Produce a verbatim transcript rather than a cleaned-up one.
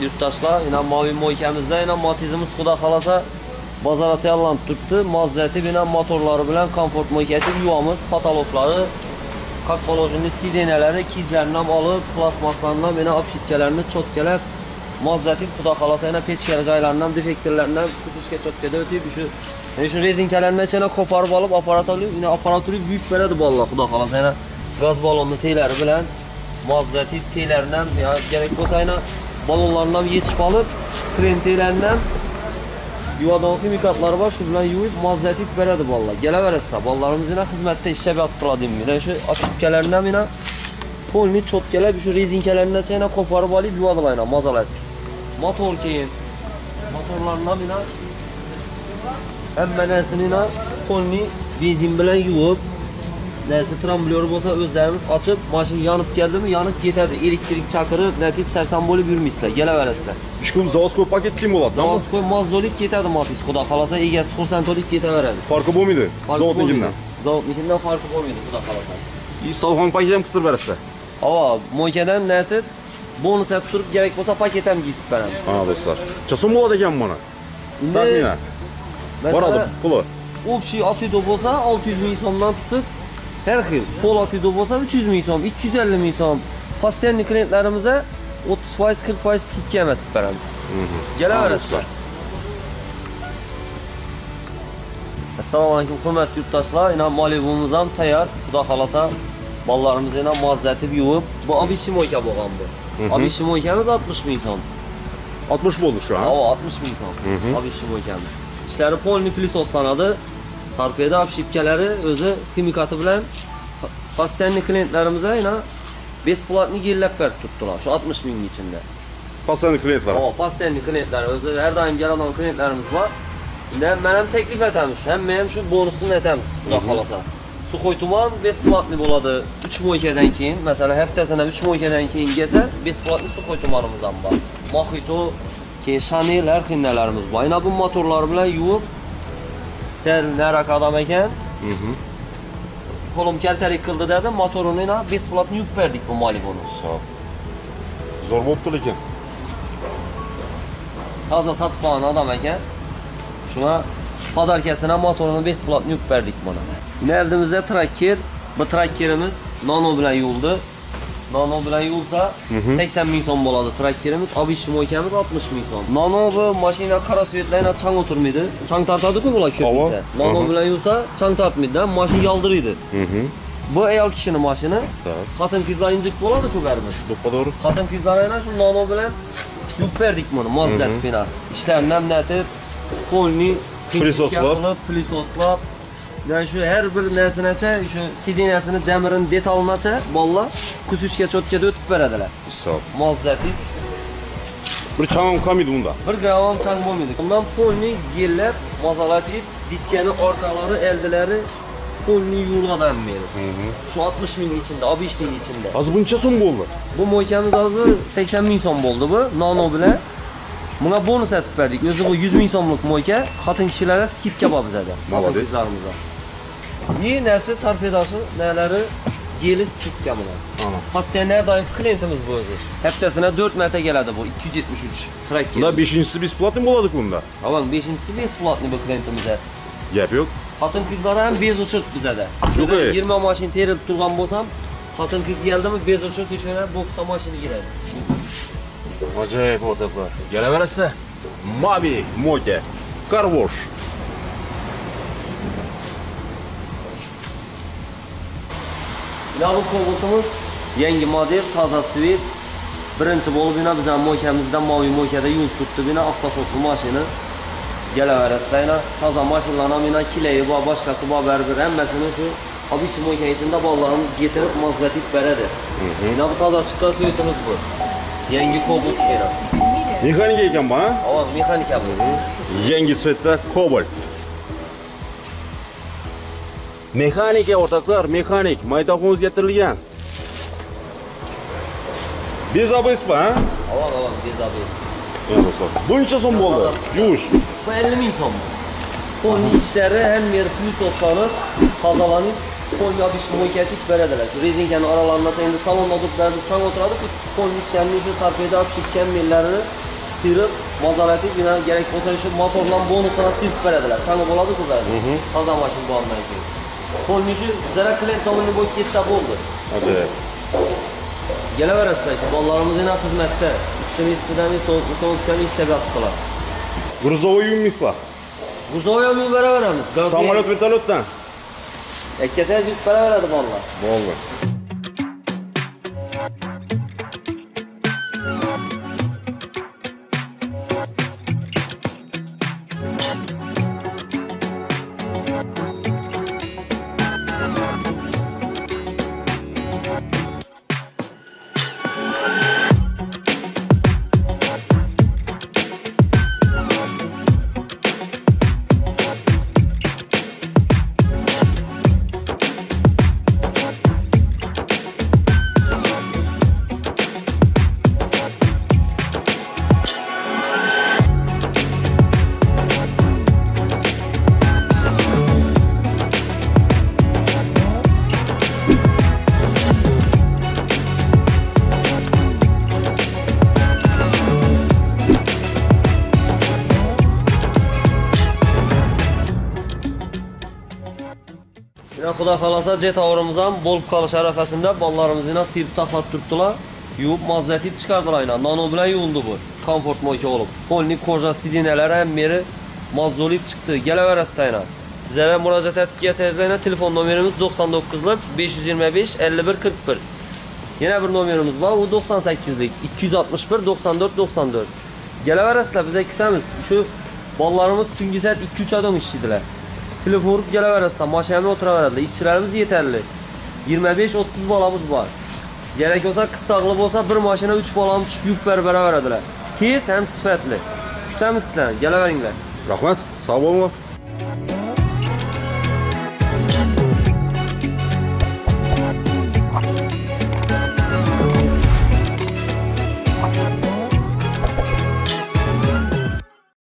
yurttaşlar, yine mavi moykemizde yine matizimiz Xudo xolasa bozorga tayyorlanib turibdi. Mozzati bilan motorlari bilan komfort moyketi yuvamiz, patologları, как положено sidenalari, kizlaridan olib, plasmaslardan yana obshitkalarni cho'tkalab, mozzati Xudo xolasa yana pechkari joylaridan, defektorlardan kutushga cho'tkada o'tib, shu yani shu rezinkalarni ichini ko'parib olib, apparatli, yine apparatli yuk beradi bolalar Xudo xolasa. Yana gaz balonni teylari bilan mozzati teylaridan, ya kerak bo'lsa yana balonlardan yechib olib, kren teylaridan yuvadigan ximikatlar var, şu bilan yuvib mozzati beradi bolalar. Kelaverasizlar, bolalarimiz yana xizmatda ishlab yotib mana shu obshitkalardan yana polni cho'tkalab, shu rezinkalarni yana ko'parib olib yuvadilar yana mazalar. Motor keyin motorlardan yana hamma narsani yana polni benzin bilan yuvib, narsa tramblyor bo'lsa o'zlarimiz ochib, mashina yonib keldimi, yonib ketadi. Elektrik chaqirib, natib sarson bo'lib yurmaysizlar, kelaverasizlar. uch kun zavod paketli bo'ladi. Zavod mozzolib ketadi motis, Xudo xolasa egasi xursand bo'lib ketaveradi. Farqi bo'lmaydi zavodnikidan. Zavodnikidan farqi bo'lmaydi, Xudo xolasa. И salon paket ham qisib berasizlar. Ava, moykadan natib bonus olib turib, kerak bo'lsa paket ham yizib beramiz. Ha, do'stlar. Chason bo'ladi ekan mana. Taxminan. Boradi puli. Общий atido bo'lsa olti yuz ming so'mdan tutib, her xil. Pol atido bo'lsa uch yuz ming so'm, ikki yuz ellik ming so'm. Постоянный klientlarimizga o'ttiz foiz, qirq foiz skidka ham etib beramiz. Kelaverasizlar. Assalomu alaykum hurmatli yurtdoshlar. Ina molibimiz ham tayyor. Xudo xolasa bolalarimiz yana mozzatib yuvib, bu obishim moyka bo'lgan bu. Obishim moykamiz oltmish ming so'm. oltmish bo'ldi shu, ha? Ha, oltmish ming so'm. Obishim moykamiz. İşləri polni plisoslanadi. Torpeda obshitkalari o'zi ximikati bilan постоянный klientlarimizga yana besplatni yellab berib turibdilar. Shu oltmish ming ichida. Постоянный klientlar. Ha, постоянный klientlar o'zi har doim keladigan klientlarimiz bor. Unda men ham taklif etamiz. Hamma ham shu bonusni aytamiz, Xudo xolasa. Suxoy tuman besplatni bo'ladi. uch moykadan keyin, masalan, haftasida uch moykadan keyin kelsa, besplatni Suxoy tumanimiz ham bor. Mohito, keyin Chanel har xillarimiz bor. Yana bu motorlar bilan yuvib sen narak adam ekan. Qo'lim kaltalik qildi dedi, motorini yana besplatni yuvib berdik bu Malibu'ni. Sağ ol. Zo'r bo'ldi lekin. Toza sotib olgan adam ekan. Shuna podarkasini motorini besplatni yuvib berdik buni. Neldimizda traktor, bu traktorimiz nano bilan yuvildi. Nano bilan yuvilsa sakson ming so'm bo'ladi traktorimiz, obishim moykamiz oltmish ming so'm. Nano bu mashina qora svetlarga chang o'tirmaydi. Chang tortadi-ku bular ko'pincha. Nano bilan yuvsa chang tortmaydi, mashina yaldiraydi. Bu ayol kishining mashina. Xotin qizlar injiq bo'ladi-ku baribir. To'g'ri. Xotin qizlar yana shu nano bilan yuvib berdik buni, mozzatib bina. Ishlarni ham natib, qo'lni Plisoslar, plisoslar. Yani şu her bir narsanacha, şu sidenasini, demirini, detalinacha bolalar kusushga cho'tkada o'tib beradilar. Sağ ol. Mozzati. Bir chang qolmaydi bunda. bir gram chang bo'lmaydi. Bundan polni yellab, mozalatib, diskani orqalari, eldilari polni yuvilgan meri. Şu oltmish ming ichida, oltmish ming ichida. Hozir buncha so'm bo'ldi. Bu moykamiz hozir sakson ming so'm bo'ldi bu, nano bilan. Buna bonus etib berdik. O'zi bu yuz ming so'mlik moyka, xotin kishilarga skidka bor bizda. Xotin-qizlarimizga. Yi narsa torpedasi, nalari geli skidka bilan. Ana. Postoyanlar doim klientimiz bu o'zi. Haftasida to'rt marta keladi bu ikki yuz yetmish uch traktor. Bunda beshinchisi besplatni bo'ladi bunda. Avval beshinchisi besplatni bu klientimizga. Gap yo'q. Xotin qizlar ham bez uchirt bizada. Shunday yigirma mashina terilib turgan bo'lsam, xotin qiz keldimi bez uchirt ishona boksa mashina kiradi. Ajoyib o'rtoqlar. Kelaverasizlar. Mavi moyka. Car wash. Bu Cobalt yangi model, toza svet. Birinchi bo'lib yana bizning moykamizda mavi moykada yuvib turibdi, bina avtoshokli mashina. Kelaverasizlar, toza mashinalar ham yana kilayi bor, boshqasi bor baribir. Hammasini shu obishim moyka ichida bolalarimiz getirib mozzatib beradi. Mana bu toza chiqqan svetimiz bu. Yangi Cobalt yana. Mexanika ekan bu, ha? Avval mexanika bu. Yangi svetda Cobalt. Mexanika o'rtoqlar, mexanik, maydonga o'zgartirilgan. Bezabespa, ha? Avval avval bezabes. Mana do'stlar, buncha so'm bo'ldi. Yuvish. Bu ellik ming so'm. Qo'lni ichlari ham yer plisoslanib, tozalanib, qo'lga obishni mo'ykatib beradilar. Shu rezinkani oralaridan endi salonda o'tiradi, chang o'tiradi, qo'lni ishlarini shu torpeda olib ketgan mellarini sıyırıp mazaleti bina gerek olsa şu motorla bonusuna sıyırıp verediler. Çanı boladı ku verdi. Taza maşın bu andan ki. Polmişi zara klient tamamını boy geçse oldu. Hadi. Gelever aslında işte. Ballarımız yine hizmette. İstemi istedemi soğuklu soğukken işe yaptılar. Грузовой юмисла. Buzoya yol vere veremiz. Самолет вертолеттан. Ekkesez yük vere veredi valla. Болды. Yine Xuda xalasa jet avramızdan bol qalış ərəfəsində ballarımızı yine sıyıb taxlat tutdular. Yuvub mazzəti çıxardılar yine. Nano bilen yuvuldu bu. Komfort moyke olub. Polnik koja sidinələri hem meri mazzolayıb çıxdı. Gələvər əstəyinə. Bizlərə müraciət etdik yasayızlarına. Telefon numarımız doxsan doqquzlik beş yüz iyirmi beş elli bir qırx bir. Yine bir numarımız var. O doxsan səkkizlik iki yüz altmış bir doxsan dörd doxsan dörd. Gələvər əstə bizə kütəmiz. Şu ballarımız tüngü saat iki üç adam işlediler. Telefon vurup gələvər əstə. Maşinəmə otura verədilər. İşçilərimiz yeterli. iyirmi beş otuz balamız var. Gerek olsa kıstaqlıb olsa bir maşına üç balamı düşüb yük bərbərə verədilər. Tez hem sifətli. Kütəmiz sizlər. Gələvəringlər. Rahmet. Sağ olun.